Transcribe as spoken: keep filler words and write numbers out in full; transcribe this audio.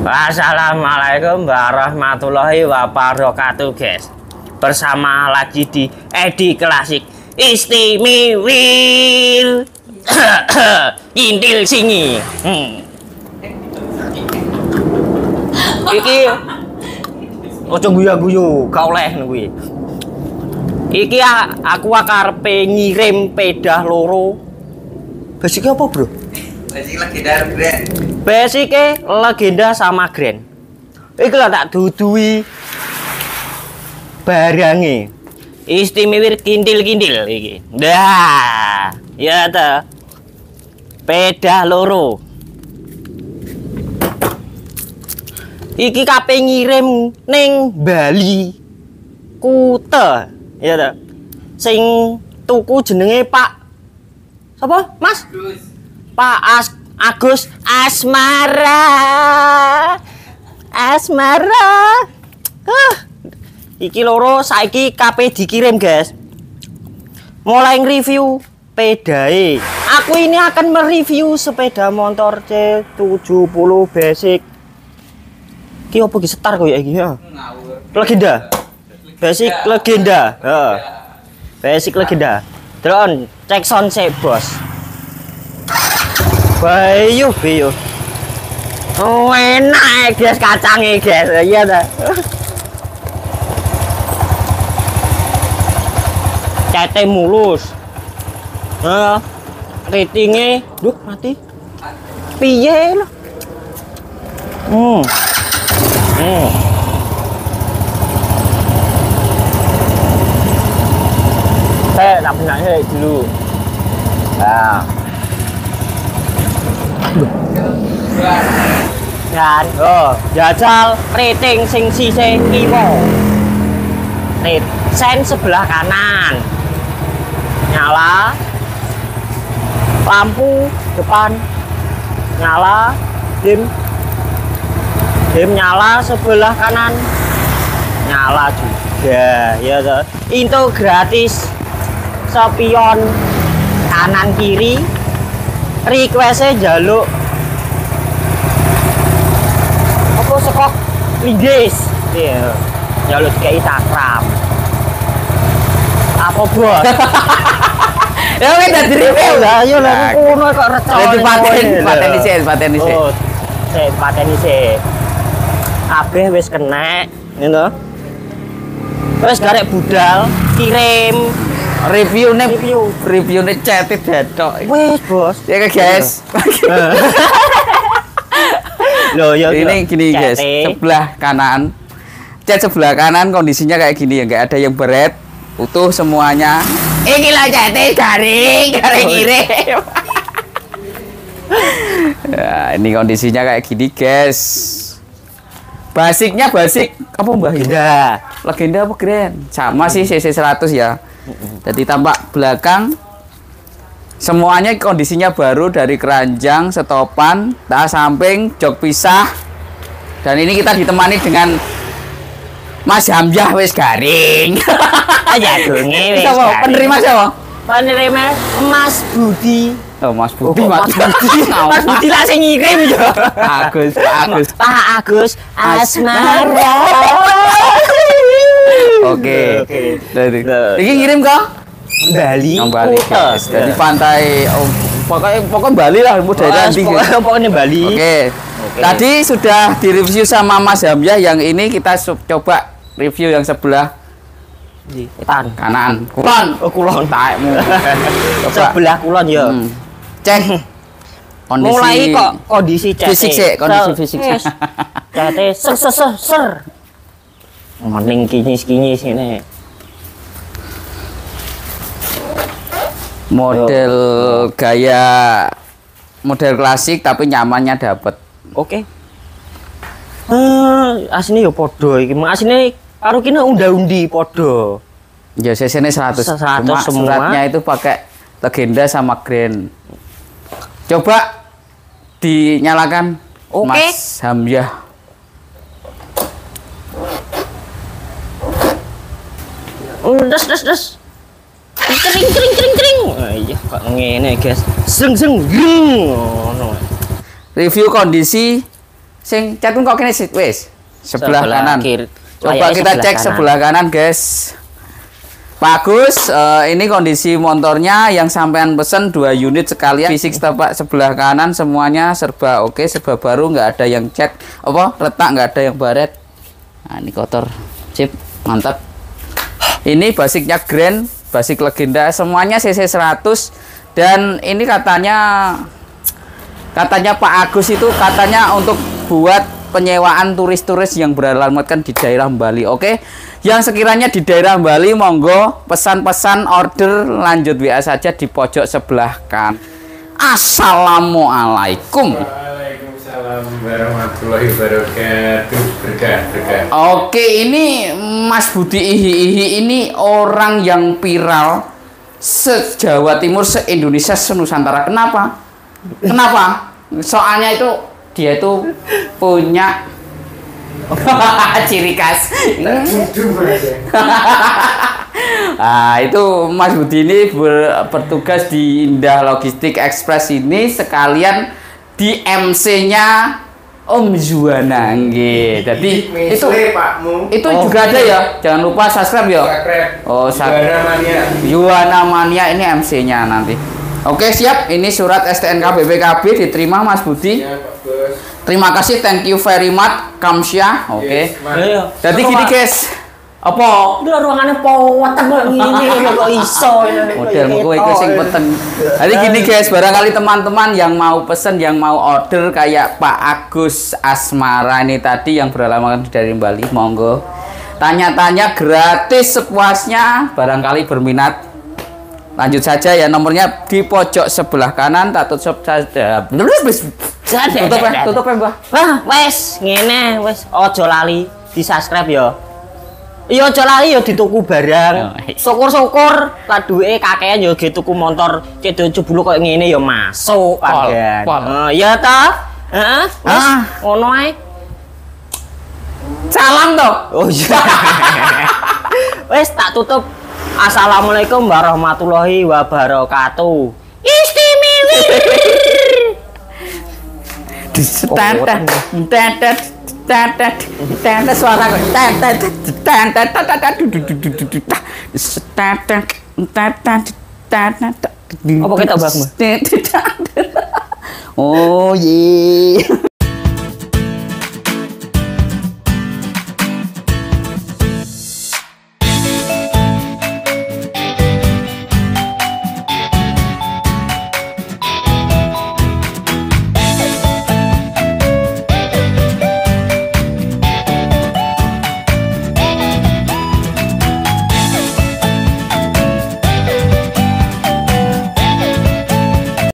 Assalamualaikum warahmatullahi wabarakatuh, guys. Bersama lagi di Edi Klasik Istimewil Intil Singi. Hmm. Iki ojo guyu-guyu, gak oleh kuwi. Iki aku akarepe ngirim pedah loro. Basicnya apa, Bro? Basic legenda Grand. Basicnya legenda sama Grand. Iki lah tak dudui barangnya. Istimewir kintil-kintil iki. Dah, ya ta. Pedah loro. Iki kape ngirim ning Bali. Kute, ya ta. Sing tuku jenenge Pak sapa? Mas? Pak As Agus Asmara. Asmara. Huh. Iki loro saiki kape dikirim, guys. Mulai nge-review pedae. Aku ini akan mereview sepeda motor C tujuh puluh basic. Ki opo ki setar koyo iki ya? Legenda. Basic legenda. Heeh. Basic legenda. Drone, cek sound sik, Bos. Bayu, bayu. Oh, enak, guys, kacangnya, guys. Iya ta. Cete mulus. Heeh. Ratingnya, duh, mati. Piye lho. Hmm. Hmm. Saya tak pernah dulu. Nah. Kan, oh, jajal rating sing sise lima. Rit, sen sebelah kanan. Nyala. Lampu depan nyala, dim. Dim nyala sebelah kanan. Nyala juga, ya toh. Itu gratis. Spion kanan kiri, requestnya jaluk apa sekok linggis, iya, jaluk kayak Instagram apa bos? Ya kita review lah, yo lah, kuno kok recon. Jadi paten, paten isi, paten isi. Oh, saya paten isi. Kabeh wis kena, gitu. Wis garek budal, kirim. Review nih, Review. review nih cetit detok. Wes, Bos. Ya kan, guys. Loh, ya Ini gini, guys. Sebelah kanan. Cat sebelah kanan kondisinya kayak gini ya, nggak ada yang beret, utuh semuanya. Ini lah cetit garing, garing kirim. Ya, ini kondisinya kayak gini, guys. Basicnya basic apa mbak? Legenda. Legenda apa Grand? Sama sih C C seratus ya. Jadi tampak belakang semuanya kondisinya baru dari keranjang, setopan, tas samping, jok pisah. Dan ini kita ditemani dengan Mas Hamzah wis garing. Aja dunge wis. Siapa? Penerima siapa? Penerima Mas Budi. Oh, Mas Budi, Oh, Mas Budi. Mas Budi lah sing ngirim yo. Agus, Agus. Pak Agus Asmara. Oke. Oke. Jadi, ini ngirim kok? Bali. Bali, guys. Jadi pantai, oh, pokoknya pokoknya Bali lah, mudah nanti. Pokoknya pokoknya Bali. Oke. Tadi sudah direview sama Mas Hamzah, yang ini kita coba review yang sebelah Tan. kanan. Kulon. Oh, kulon. Taekmu. Sebelah kulon ya. Hmm. Cek kondisi. Mulai kok kondisi cete. Fisik sih, kondisi fisik. Cete ser ser ser ser. Mending kinyis-kinyis ini. Model gaya model klasik tapi nyamannya dapat. Oke. Eh, asine yo padha iki. Asine karo kene unda-undi padha. Ya C C-nya seratus. seratus Cuma semua. suratnya itu pakai legenda sama Grand. Coba dinyalakan. Oke. Mas Hamzah. Des des des. Kering kering kering kering. Ah iya kok ngene, guys. Seng seng. Ngono. Review kondisi Sing chatmu kok kene sih, wis. Sebelah, Sebelah kanan. kiri. Coba Layarnya kita sebelah cek kanan. sebelah kanan, guys. Bagus, eh, ini kondisi motornya yang sampean pesen dua unit sekalian. Fisik tapak sebelah kanan semuanya serba oke, serba baru, nggak ada yang cat apa retak, nggak ada yang baret. Nah, ini kotor, sip, mantap. Ini basicnya Grand, basic legenda, semuanya C C seratus dan ini katanya katanya Pak Agus itu katanya untuk buat penyewaan turis-turis yang beralamatkan di daerah Bali. Oke, yang sekiranya di daerah Bali, monggo pesan-pesan order lanjut W A saja di pojok sebelah kan. Assalamualaikum. Waalaikumsalam warahmatullahi wabarakatuh. Berkah, berkah. Oke, ini Mas Budi Ihi Ihi ini orang yang viral se-Jawa Timur, se-Indonesia, se-Nusantara. Kenapa? Kenapa? Soalnya itu dia itu punya ciri khas. Nah, itu Mas Budi ini ber- bertugas di Indah Logistik Express ini sekalian di M C-nya Om Juwana nggih. Jadi itu Pakmu. itu juga ada ya. Jangan lupa subscribe ya. Oh, subscribe. Juwana Mania. Juwana Mania ini M C-nya nanti. Oke, siap. Ini surat S T N K B P K B diterima Mas Budi. Ya, Pak Bos. Terima kasih, thank you very much, Kamsya. Oke. Yes, Mas. Ayo. Jadi gini, guys. Apa? Udah ruangannya powatan kok ngene kok iso. Model kowe kowe sing peten. Jadi gini guys, barangkali teman-teman yang mau pesen, yang mau order kayak Pak Agus Asmara ini tadi yang beralamat dari Bali, monggo. Tanya-tanya gratis sepuasnya, barangkali berminat. Lanjut saja ya, nomornya di pojok sebelah kanan, tak tutup saja. Tutup ya, tutup ya, Mbah. Wah, wes ngene, wes ojo lali di-subscribe ya. Iya aja lali ya dituku barang. Syukur-syukur lah duwe kakean ya ge tuku motor cedok jebul kok ngene ya masuk Pol, pagan. pol. Heeh, ya ta? Heeh. Wes Ah. ngono ae. Salam toh. Oh iya. Wes tak tutup. Assalamualaikum warahmatullahi wabarakatuh. Istimewa. Tetet, tetet, tetet, tetet suara kok. Tetet, tetet, tetet, tetet, tetet, tetet. Apa kita, Mbak? Oh, ye.